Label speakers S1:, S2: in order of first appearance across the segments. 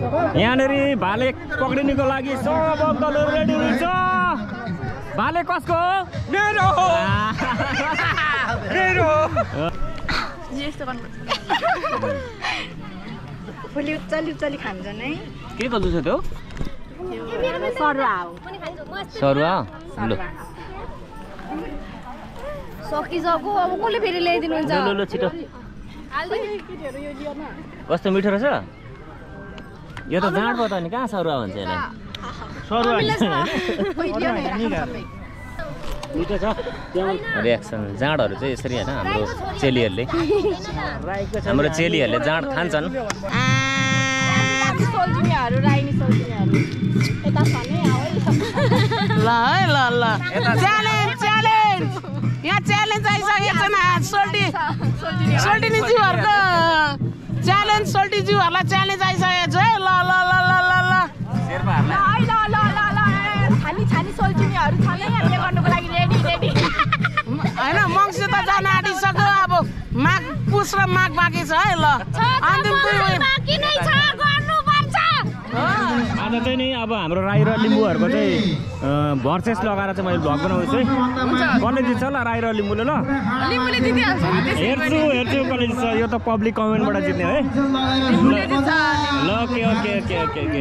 S1: यहाँनिर भाले पक्रिनुको लागि सब दलहरु रेडी हुन्छ। भाले कसको? मेरो हो। मेरो
S2: यस्तो गर्नु फुली उचाली खान्छन् है।
S1: के कल्चर छ त्यो?
S2: सरुवा हो।
S1: सरुवा ल
S2: सकिसक्यो अब कसले फेरि ल्याइदिनुहुन्छ?
S1: ल छिटो। कस्तो मिठो रहेछ? यो त जाँड पो त नि कहाँ सरुवा भन्छ यसलाई? सरुवा मिठो छ। रियाक्सन जाँडहरू चाहिँ यसरी होइन हाम्रो चेलीहरूले जाँड खान्छन्।
S3: ल है ल च्यालेन्ज यहाँ च्यालेन्ज आइसकेको छ न। सोल्टिनीज्यूहरूको च्यालेन्ज सोल्टिनीज्यूहरूलाई च्यालेन्ज आइसकेको छ है। ल ल ल ल ल ल
S2: छानी सोल्टिनीहरू छ नै हामीले गर्नुको लागि रेडी
S3: होइन। मङ्सिर त जान आँटिसक्यो। अब माघ पुस र माघ बाँकी छ है। ल अन्तिम
S1: आज चाहिँ नि अब हाम्रो राई र लिम्बूहरूको चाहिँ भर्सेस लगाएर चाहिँ मैले भ्लग बनाउँछु है। कसले जित्छ ल राई र लिम्बूले? ल हेर्छु कसले जित्छ। यो त पब्लिक कमेन्टबाट जित्ने है। ल ओके।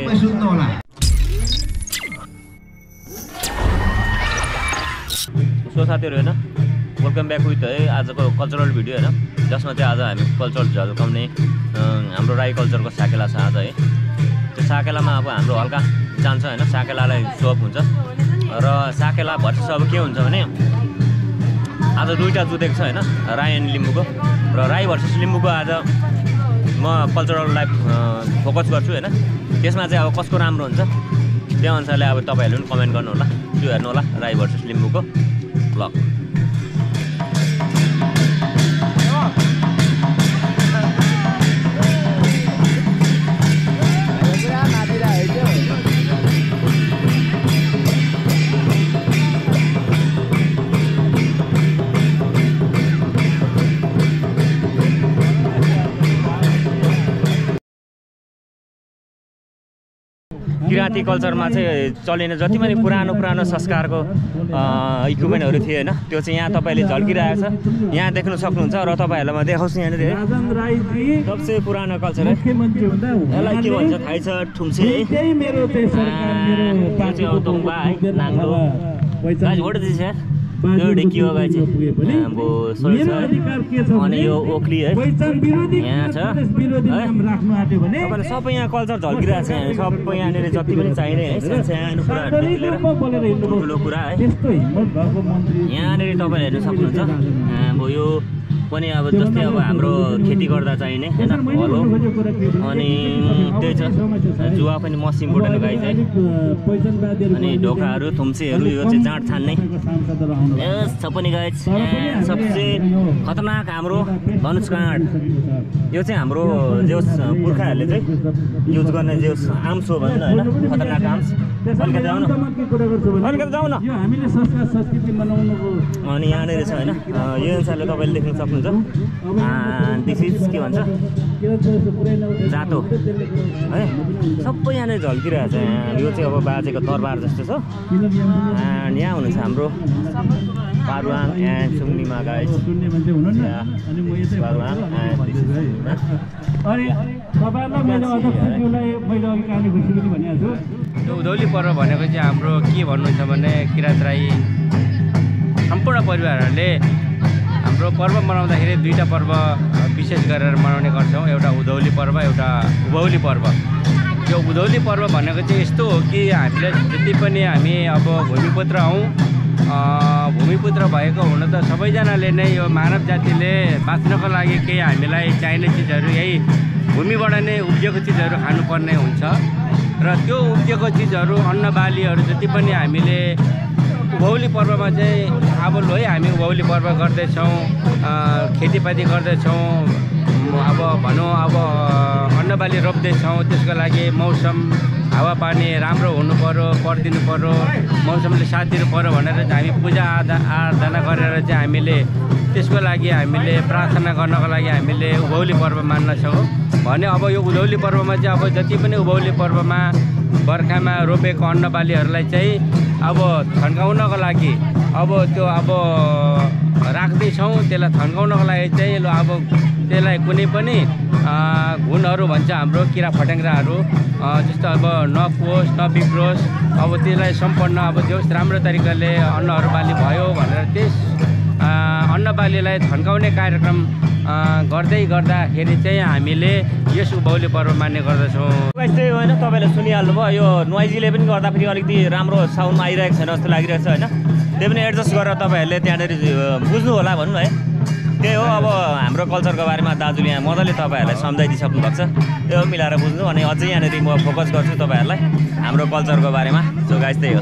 S1: सो साथीहरू होइन वेलकम ब्याक विथ है आजको कल्चरल भिडियो होइन, जसमा चाहिँ आज हामी कल्चरल झल्काउने हाम्रो राई कल्चरको साकेला छ आज है। त्यो साकेलामा अब हाम्रो हल्का जान्छ होइन, साकेलालाई सोप हुन्छ र साकेला भर्सेस अब के हुन्छ भने आज दुईवटा जुतेको छ होइन, राई एन्ड लिम्बूको। र राई भर्सेस लिम्बूको आज म कल्चरल लाइफ फोकस गर्छु होइन। त्यसमा चाहिँ अब कसको राम्रो हुन्छ त्यो अनुसारले अब तपाईँहरूले पनि कमेन्ट गर्नु होला, त्यो हेर्नु होला राई भर्सेस लिम्बूको ब्लग। किराँती कल्चरमा चाहिँ चलिने जति पनि पुरानो संस्कारको इक्विपमेन्टहरू थिए होइन, त्यो चाहिँ यहाँ तपाईँले झल्किरहेको छ, यहाँ देख्न सक्नुहुन्छ। र तपाईँहरूलाई म देखाउँछु यहाँनिर है सबसे पुरानो कल्चर है। यसलाई के भन्छ थाहै छ? ठुम्से है, त्यो चाहिँ औतोङबा है, नाङ्लो घोड दिन्छ यो ढेकी हो गाई चाहिँ अब सोही छ है। अनि यो ओक्ली है यहाँ छ है। तपाईँले सबै यहाँ कल्चर झल्किरहेको छ, यहाँ सबै यहाँनिर जति पनि चाहिने है सानो कुराहरूदेखि लिएर ठुलो कुरा है यहाँनिर तपाईँले हेर्न सक्नुहुन्छ। अब यो पनि अब जस्तै अब हाम्रो खेती गर्दा चाहिने होइन हलो, अनि त्यही छ जुवा पनि मस्ट इम्पोर्टेन्ट गाई चाहिँ। अनि ढोकाहरू थुम्सेहरू यो चाहिँ जाँड छान्ने छ पनि गाई। सबसे खतरनाक हाम्रो धनुष काँड, यो चाहिँ हाम्रो जेस पुर्खाहरूले चाहिँ युज गर्ने जेस आम्स हो भन्छ होइन, खतरनाक आम्स। अलिकति जाउँ न। अनि यहाँनिर छ होइन, यो अनुसारले तपाईँले देख्न सक्नुहुन्छ। दिस इज के भन्छ जातो है, सबै यहाँनिर झल्किरहेको छ। यो चाहिँ अब बाजेको तरबार जस्तो छ। एन्ड यहाँ हुनुहुन्छ हाम्रो पारुवाङ एन्ड सुङ्निमा गाई, पारुवाङ
S4: उधौली पर्व भनेको चाहिँ हाम्रो के भन्नुहुन्छ भने किराँत राई सम्पूर्ण परिवारहरूले हाम्रो पर्व मनाउँदाखेरि दुईवटा पर्व विशेष गरेर मनाउने गर्छौँ, एउटा उधौली पर्व, एउटा उभौली पर्व। यो उधौली पर्व भनेको चाहिँ यस्तो हो कि हामीले जति पनि हामी अब भूमिपुत्र हौँ, भूमिपुत्र भएको हुन त सबैजनाले नै यो मानव जातिले बाँच्नको लागि केही हामीलाई चाहिने चिजहरू यही भूमिबाट नै उब्जेको चिजहरू खानुपर्ने हुन्छ। र त्यो उब्जेको चिजहरू अन्न बालीहरू जति पनि हामीले उभौली पर्वमा चाहिँ अब लो है हामी उभौली पर्व गर्दैछौँ, खेतीपाती गर्दैछौँ, अब भनौँ अब अन्नबाली रोप्दैछौँ। त्यसको लागि मौसम हावापानी राम्रो हुनु पर्यो, परिदिनु पर्यो, मौसमले साथ दिनु पर्यो भनेर चाहिँ हामी पूजा आराधना गरेर चाहिँ हामीले त्यसको लागि हामीले प्रार्थना गर्नको लागि हामीले उभौली पर्व मान्दछौँ। भने अब यो उधौली पर्वमा चाहिँ अब जति पनि उभौली पर्वमा बर्खामा रोपेको अन्नबालीहरूलाई चाहिँ अब थन्काउनको लागि अब त्यो अब राख्दैछौँ। त्यसलाई थन्काउनको लागि चाहिँ ल अब त्यसलाई कुनै पनि घुनहरू भन्छ हाम्रो किरा फट्याङ्ग्राहरू जस्तो अब नपोस् नबिग्रोस्, अब त्यसलाई सम्पन्न अब जो राम्रो तरिकाले अन्नहरू बाली भयो भनेर त्यस अन्नबालीलाई थन्काउने कार्यक्रम गर्दै गर्दाखेरि चाहिँ हामीले यस उभौली पर्व मान्ने गर्दछौँ।
S1: त्यही होइन, तपाईँले सुनिहाल्नुभयो, यो नोइजीले पनि गर्दाखेरि अलिकति राम्रो साउन्डमा आइरहेको छैन जस्तो लागिरहेको छ होइन। त्यही पनि एडजस्ट गरेर तपाईँहरूले त्यहाँनिर बुझ्नु होला भनौँ न है। त्यही हो, अब हाम्रो कल्चरको बारेमा दाजुले यहाँ मजाले तपाईँहरूलाई सम्झाइदिइसक्नु भएको छ। त्यो मिलाएर बुझ्नु अनि अझै यहाँनिर म फोकस गर्छु तपाईँहरूलाई हाम्रो कल्चरको बारेमा। सो गाइस त्यही हो।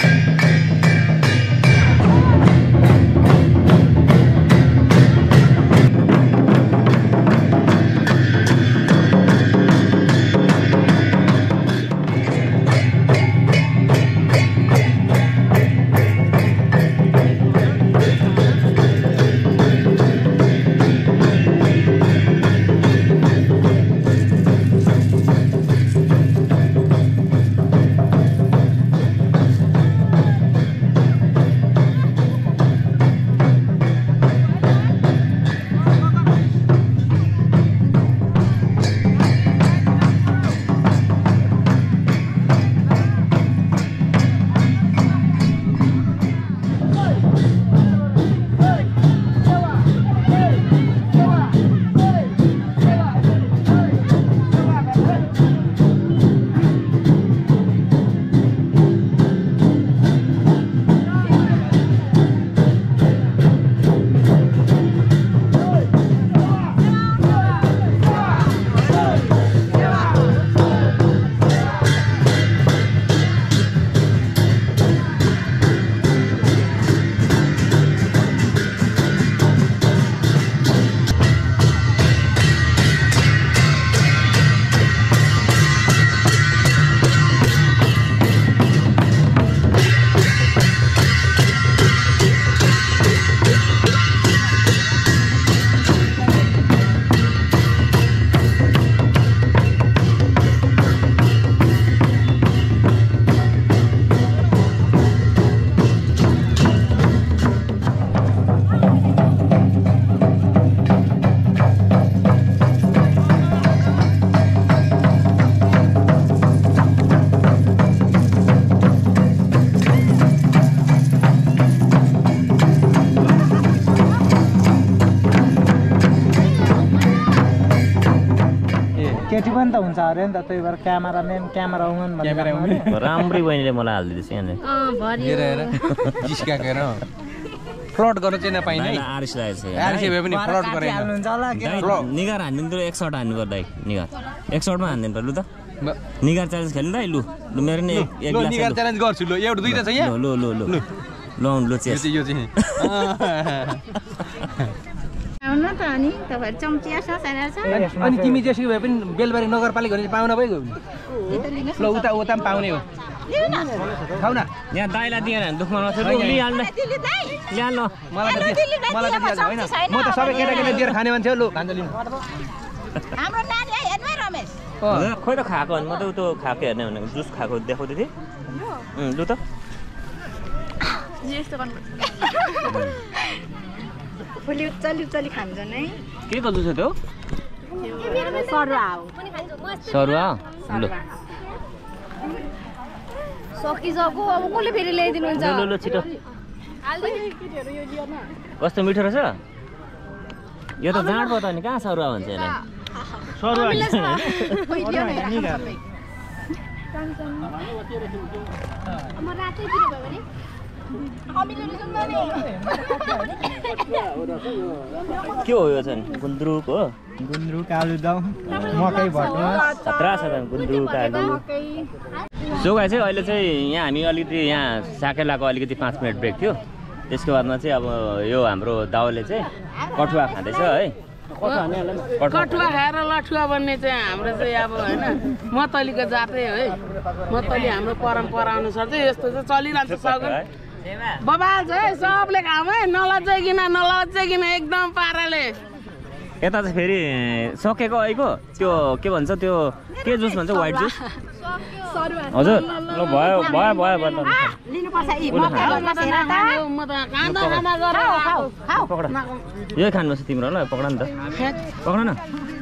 S5: केटी पनि त हुन्छ अरे नि त, त्यही भएर क्यामेराम्यान क्यामेरा वुमन भनेर
S1: राम्रै बहिनीले मलाई हालिदिँदैछ यहाँनिर
S4: जिस्काएर फ्लट गर्न चाहिँ नपाइने
S1: आरिस लागेको छ।
S4: आरिस भए पनि फ्लट गरे
S5: हाल्नुहुन्छ होला के
S1: निगार हान्दिनु त एक सर्ट हान्नु पर्दा निगार एक सर्टमा हान्दिनु त लु त निगार च्यालेन्ज खेल्नु त लु लु मेरो नि एक
S4: ल निगार च्यालेन्ज गर्छु ल एउटा दुईटा छ यहाँ
S1: लु लु लु लु लु लु चेस
S4: यो चाहिँ
S2: आउनु त अनि तपाईहरु चम्चिया छ साना छ
S4: अनि तिमी जेसुकै भए पनि बेलबारी नगरपालिका भने पाउन भइगयो नि ल उता उता पनि पाउने हो खाऊ न
S1: यहाँ दाइलाई दिएन भने दुखमा नथ्यो लु लिहाल्नु ल्याल्नु
S4: मलाई त दिहाल्नु होइन म त सबै केटाकेटी दिएर खाने मान्छे हो लु खान्छ लिनु
S2: हाम्रो नानी हेर्नु रमेश
S1: खोइ त खाएको भने म त उतो खाएको हेर्ने भनेको जुस खाएको देखाउँदै थिएँ लु त
S2: यस्तो गर्नु फुली उच्चली खान्छन् है
S1: के को जुस हो त्यो
S2: सरुवा हो
S1: सरुवा लु
S2: सकिसक्यो अब कसले फेरि ल्याइदिनुहुन्छ
S1: लु लु छिटो कस्तो मिठो रहेछ यो त जाँड भयो त नि कहाँ सरुवा भन्छ यसलाई सरुवा के हो यो चाहिँ गुन्द्रुक हो
S5: गुन्द्रुक आलुदम मकै भटुवा
S1: खतरा छ त गुन्द्रुक आलु सोगा चाहिँ अहिले चाहिँ यहाँ हामी अलिकति यहाँ साकेलाको अलिकति 5 मिनट ब्रेक थियो त्यसको बादमा चाहिँ अब यो हाम्रो दाउले चाहिँ कठुवा खाँदैछ है
S3: कठुवा खाएर लठुवा बन्ने चाहिँ हाम्रो चाहिँ अब होइन मतलीको जातै है मतली हाम्रो परम्परा अनुसार चाहिँ यस्तो चाहिँ चलिरहन्छ सगुन बबाल छ है सबले खाऊ है नलज्जाइकन एकदम पाराले
S1: यता चाहिँ फेरि सकेको ऐको त्यो के भन्छ त्यो के जुस भन्छ व्हाइट जुस हजुर ल भयो भयो भयो भयो यही खानुपर्छ तिम्रो ल पक्ड नि त पक्ड न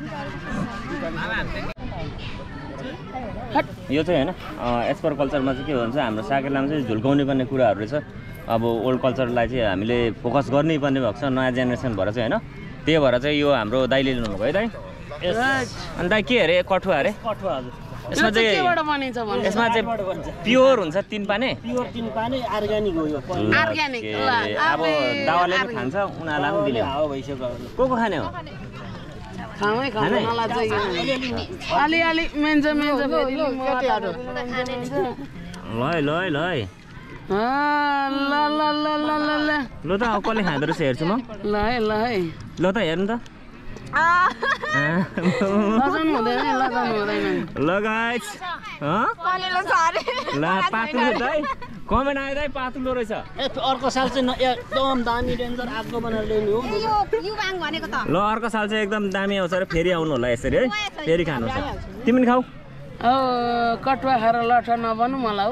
S1: यो चाहिँ होइन एज पर कल्चरमा चाहिँ के भन्छ हाम्रो साकेलामा चाहिँ झुल्काउनु पर्ने कुराहरू रहेछ अब ओल्ड कल्चरलाई चाहिँ हामीले फोकस गर्नै पर्ने भएको छ नयाँ जेनेरेसन भएर चाहिँ होइन त्यही भएर चाहिँ यो हाम्रो दाइले लिनुभएको है दाइ अनि दाइ के अरे कठुवा अरे कठुवा हजुर यसमा चाहिँ प्योर हुन्छ 3 पाने
S6: प्योर 3 पाने अर्ग्यानिक हो यो
S3: अर्ग्यानिक
S1: अब दावाले पनि खान्छ उनीहरूलाई पनि दिने
S6: हो भइसक्यो
S1: को खाने हो
S3: खामै खानु मलाई चाहिँ अलि मेन्छ केटीहरु
S1: ल ल ल
S3: ल ल ल ल ल
S1: ल त अब कसले खाँदो रहेछ हेर्छु म
S3: ल
S1: ल त हेर्नु त ल गाइस ल पातुलो दाइ कमेन्ट आयो दाइ पातुलो रहेछ
S6: अर्को साल चाहिँ एकदम दामी डेन्जर आगो बनाएर ल्याउनु हो
S1: ल अर्को साल चाहिँ एकदम दामी आउँछ र फेरि आउनु होला यसरी है फेरि खानु छ तिमी पनि खाऊ
S3: कटुवा खाएर लठा नबन्नु मलाई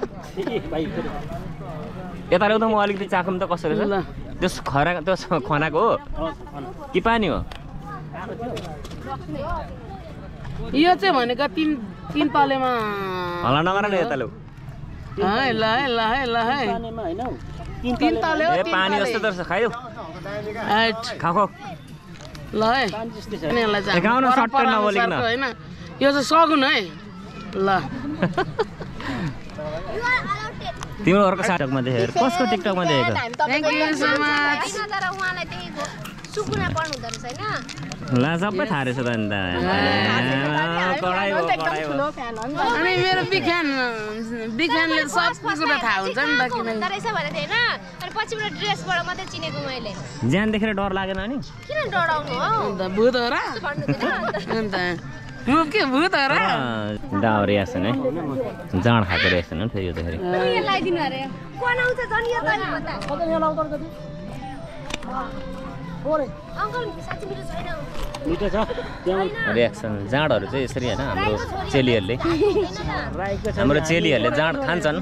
S1: यता ल्याउँदा म अलिकति चाखौँ त कसरी छ त्यो खनाको हो कि पानी हो
S3: यो चाहिँ भनेको तीन तलेमा
S1: हल्ला नगर न यता ल्याउ
S3: तीन तले हो
S1: पानी जस्तो त रहेछ खायो खाऊ
S3: ल है
S1: खाऊ न सट्टै नबोलिकन
S3: हैन यो चाहिँ सगुन है ल
S1: तिम्रो अर्को टिकटकमा देखेर कसको टिकटकमा देखेको
S3: थ्यांक यू सो मच
S2: सुकुना पर्नु हुँदो रहेछ हैन
S1: ला सबै थाहा रहेछ त अन्त
S3: अनि मेरो बिखानले सब कुरा थाहा हुन्छ नि त किन
S2: रहेछ भने हैन अनि पछिबाट ड्रेसबाट मात्रै चिनेको मैले
S1: ज्यान देखेर डर लागेन नि
S2: किन डराउनु हो
S3: अन्त भूत हो र अन्त के भूत हो र
S1: दाउ रिएक्सन है जाँड खाएको रिएक्सन हो फेरि यो देखेर
S2: लगाइदिनु अरे कोन आउँछ जन यो तनी पता अंकल साच्चै मिठो छैन
S6: मिठो छ
S1: रिएक्सन जाँडहरू चाहिँ यसरी होइन हाम्रो चेलीहरूले हाम्रो चेलीहरूले जाँड खान्छन्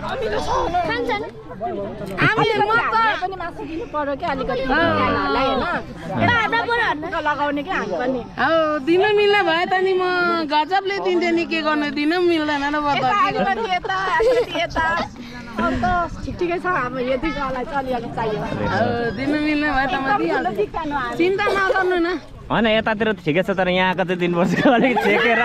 S2: हामीले पनि मासु दिनु पर्यो के अलिकति खानालाई हैन एउटा बुढाहरुले लगाउने के हामी पनि
S3: हौ दिन मिल्ने भए त नि म गजबले दिन्थे नि के गर्नु दिन मिल्दैन र बता
S2: यता अन्त ठिकै छ अब यति गलाई चलिहाल्नु चाहियो
S3: दिन मिल्ने भए त म दिइहाल्छु चिन्ता नगर्नु न
S1: होइन यतातिर ठिकै छ तर यहाँको चाहिँ दिनुपर्छ अलिक छेकेर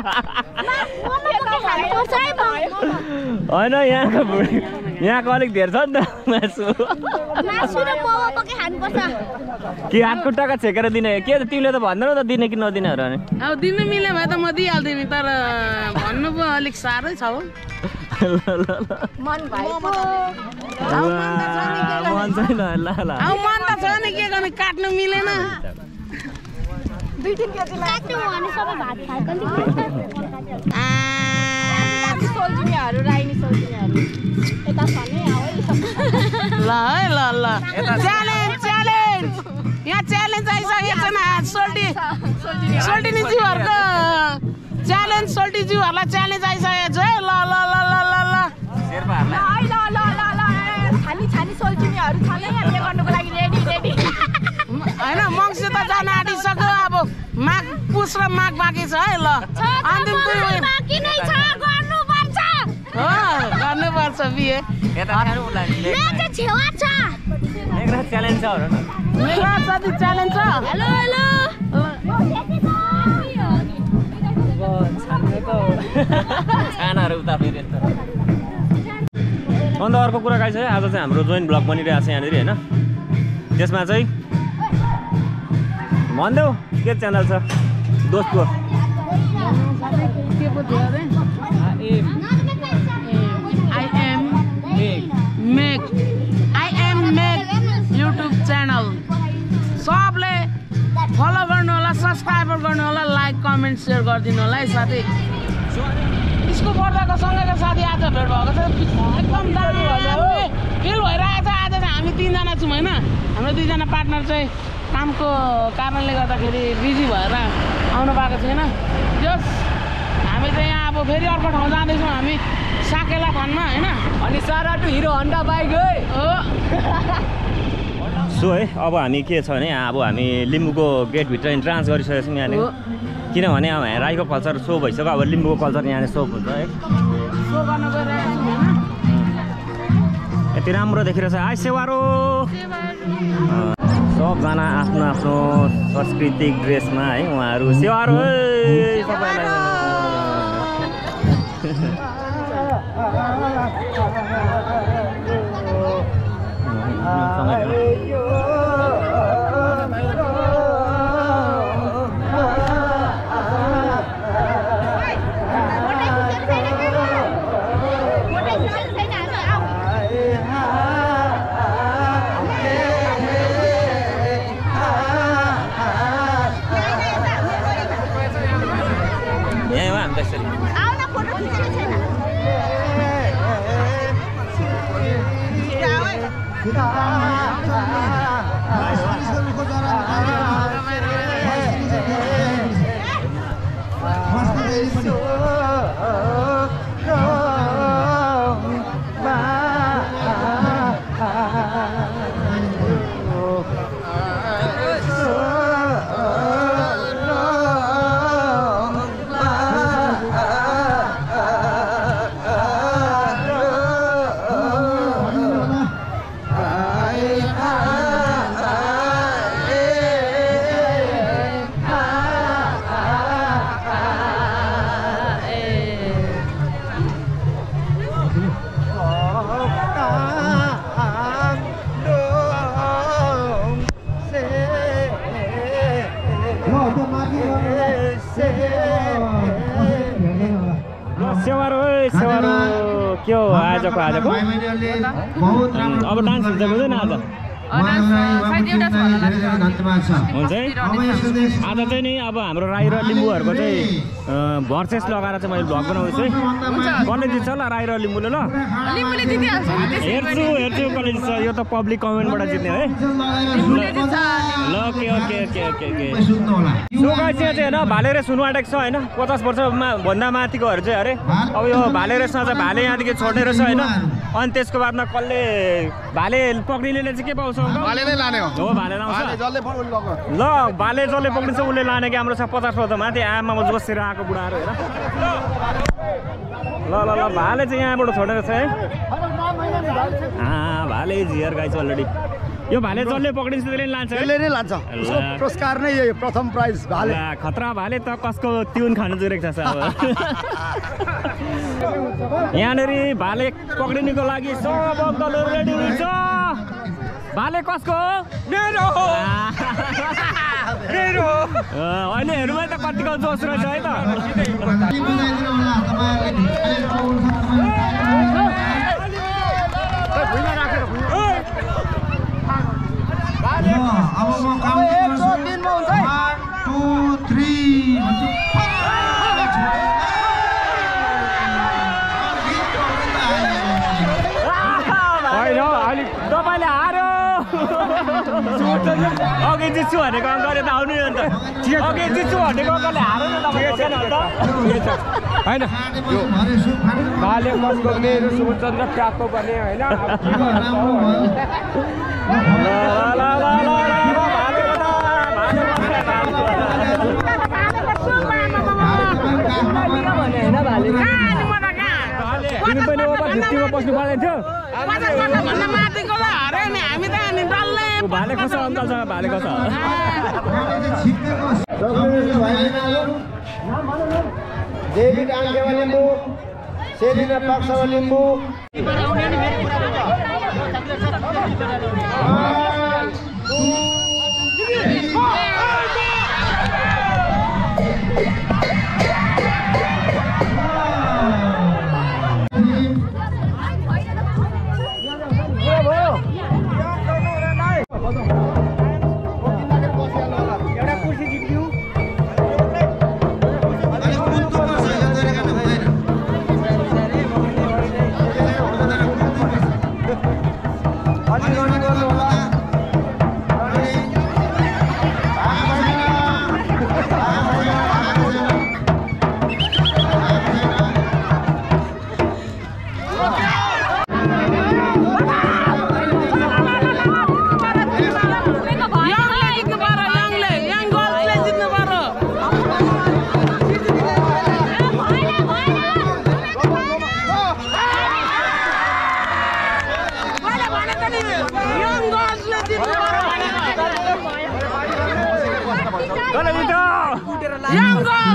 S1: होइन यहाँको अलिक धेर छ नि त मासु
S2: र मोमो पके खानुपर्छ
S1: कि हात खुट्टाको छेकेर दिने के त तिमीले त भन्दैनौ त दिने कि नदिनेहरू अनि
S3: अब दिन मिल्ने भए त म दिइहाल्थेँ नि तर भन्नु पो अलिक साह्रै छ हो
S2: मन भएको
S1: मन छैन ल ल
S3: अब मन त छ नि के गर्ने काट्नु मिलेन
S2: दुई तीन केजी काट्नु भने सबै भात खाएको नि सोल्जिनीहरू राइनी सोल्जिनीहरू यता छने
S3: ल है ल च्यालेन्ज यहाँ च्यालेन्ज आइसकेको छ न सोल्टिनीज्यूहरूको च्यालेन्ज सोल्टिज्यूहरूलाई च्यालेन्ज आइसकेको छ है ल
S2: छानी सोल्जिनीहरू छने हामीले गर्नुको लागि रेडी
S3: होइन मङ्सिर त जान आँटिसक्यो अब माघ पुस र माघ बाँकी छ है ल अन्तिम गर्नुपर्छ बिहे
S1: च्यालेन्ज छ
S3: मेरा साथी च्यालेन्ज छ
S2: हेलो
S1: खानाहरू उता फेरि अन्त अर्को कुरा गाइस है आज चाहिँ हाम्रो जोइन ब्लग बनिरहेको छ यहाँनिर होइन त्यसमा चाहिँ भनिदेऊ के च्यानल छ दोस्तको
S3: I am Meg YouTube channel सबले फलो गर्नु होला सब्सक्राइब गर्नु होला लाइक कमेन्ट सेयर गरिदिनु होला है साथी स्कुल पढ्दाको सँगैको साथी आज भेट भएको छ एकदम दामी फिल भइरहेको छ आज चाहिँ हामी 3 जना छौँ होइन हाम्रो 2 जना पार्टनर चाहिँ कामको कारणले गर्दाखेरि बिजी भएर आउनु पाएको छैन। जस हामी चाहिँ यहाँ अब फेरि अर्को ठाउँ जाँदैछौँ हामी साकेला खानमा होइन।
S6: अनि सारा टु हिरो हन्डा बाइक है
S3: हो
S1: सो है अब हामी के छ भने अब हामी लिम्बूको गेटभित्र इन्ट्रान्स गरिसकेको छौँ यहाँनिर किनभने अब राईको कल्चर सो भइसक्यो अब लिम्बूको कल्चर यहाँनिर सो हुन्छ है
S3: सो गर्न गइरहेको छु होइन।
S1: यति राम्रो देखिरहेछ हाई सेवारो सबजना आफ्नो आफ्नो सांस्कृतिक ड्रेसमा है उहाँहरू सेवारो सबैलाई के हो आजको अब डान्स हुन्छ बुझ्दैन आज हुन्छ है आज चाहिँ नि अब हाम्रो राई र लिम्बूहरूको चाहिँ भर्सेस लगाएर चाहिँ मैले भ्लग बनाउँछु है कसले जित्छ ल राई र लिम्बूले ल हेर्छु कसले जित्छ यो त पब्लिक कमेन्टबाट जित्ने है ल के सो गाइस चाहिँ होइन भाले रेस हुनु आँटेको छ होइन 50 वर्षमा भन्दा माथिकोहरू चाहिँ अरे अब यो भाले रेसमा चाहिँ भाले यहाँदेखि छोड्ने रहेछ होइन अनि त्यसको बादमा कसले भाले पक्रिनेले चाहिँ के पाउँछ
S7: भाले नै लाने हो
S1: भाले लाउँछ ल भाले जसले पक्रिन्छ उसले लाने कि हाम्रो छ 50 वर्ष माथि आमामा जोसेर आएको बुढाहरू हेर ल भाले चाहिँ यहाँबाट छोडेर छ है भाले जियर गाइस अलरेडी यो भाले जसले पक्रिन्छ त्यसले लान्छ
S7: त्यसले नै लान्छ पुरस्कार नै यो प्रथम प्राइज भाले
S1: खतरा भाले त कसको ट्युन खानु जुरेको छ अब यहाँनिर भाले पक्रिनुको लागि सब अङ्कलहरू रेडी हुन्छ भाले कसको मेरो अहिले हेर्नुमा त कतिको जोस रहेछ है त
S7: अब म काम 1 2 3 मा हुन्छ 1 2 3
S1: होइन अलि तपाईँले हार्यो अघि जित्छु भनेको अङ्कले त आउनु नि अन्त अघि जित्छु भनेको अङ्कले हार्यो नि होइन भाले कसको मेरो सुचन्द्र ट्यापको गर्ने होइन तिमी पनि ओभर 50 मा बस्नु पर्दैन थियो भाले कस अङ्कलसँग भाले कस
S7: डेभिड आङ्केवा लिम्बू सेलिना पाक्सावा लिम्बू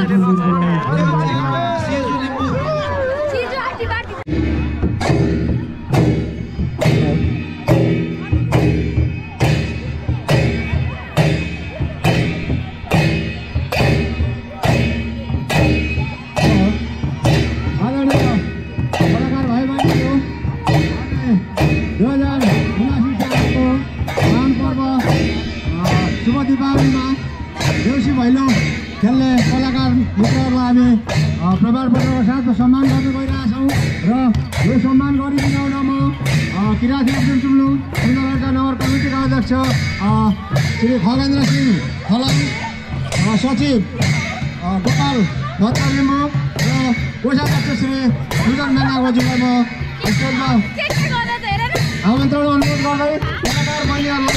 S7: दीपावलीमा देउसी भैलो खेल्ने कलाकार मित्रहरूलाई हामी प्रमाणपत्रको साथ सम्मान गर्न गइरहेछौँ र यो सम्मान गरिदिन म किराँत अर्जुन टुम्लु सुन्दरगढका नगर कमिटीका अध्यक्ष श्री खगेन्द्र सिंह थलाङ सचिव गोपाल भट्ट लिम्बू र कोषाध्यक्ष श्री सुजन मेनागोजीलाई म स्टेजमा आमन्त्रण अनुरोध गर्दै कलाकार बहिनीहरूलाई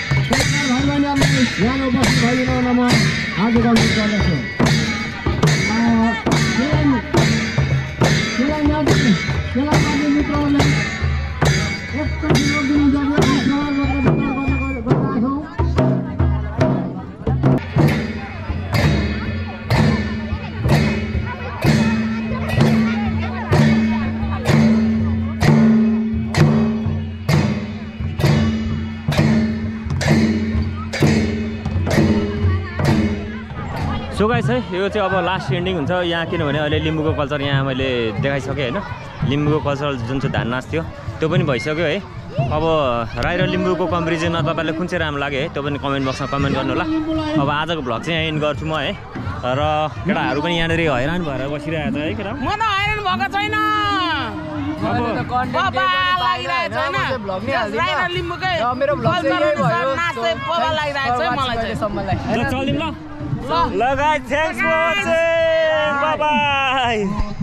S7: यहाँ उपस्थित भइदिन म हार्दिक अनुरोध गर्दछु मित्रहरूले एकैछिन दिनु गरिरहेछौँ
S1: सो गाइस है यो चाहिँ अब लास्ट एन्डिङ हुन्छ यहाँ किनभने अहिले लिम्बूको कल्चर यहाँ मैले देखाइसकेँ होइन लिम्बूको कल्चरल जुन चाहिँ धान नाच थियो त्यो पनि भइसक्यो है अब राई र लिम्बूको कम्पेरिजनमा तपाईँलाई कुन चाहिँ राम्रो लाग्यो है त्यो पनि कमेन्ट बक्समा कमेन्ट गर्नु होला अब आजको भ्लग चाहिँ यहाँ एन्ड गर्छु म है र केटाहरू पनि यहाँनिर हैरान भएर बसिरहेको छ है केटा
S3: म त हैरान भएको छैन
S1: ल guys thanks for watching bye by